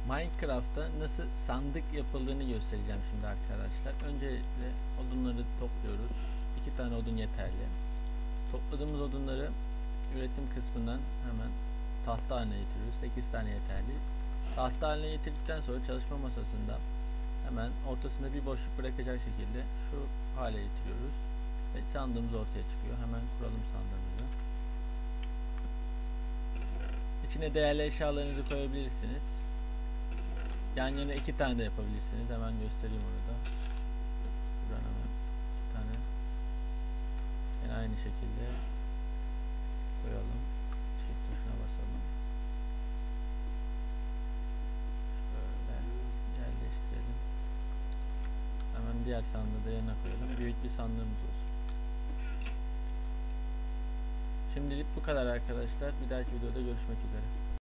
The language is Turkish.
Minecraft'ta nasıl sandık yapıldığını göstereceğim şimdi arkadaşlar. Öncelikle odunları topluyoruz. 2 tane odun yeterli. Topladığımız odunları üretim kısmından hemen tahta haline getiriyoruz. 8 tane yeterli. Tahta haline getirdikten sonra çalışma masasında hemen ortasında bir boşluk bırakacak şekilde şu hale getiriyoruz. Ve sandığımız ortaya çıkıyor. Hemen kuralım sandığımızı. İçine değerli eşyalarınızı koyabilirsiniz. Yan yana 2 tane de yapabilirsiniz. Hemen göstereyim onu da. Buradan hemen 2 tane. Yine aynı şekilde koyalım. Shift tuşuna basalım. Böyle yerleştirelim. Hemen diğer sandığı da yanına koyalım. Büyük bir sandığımız olsun. Şimdilik bu kadar arkadaşlar. Bir dahaki videoda görüşmek üzere.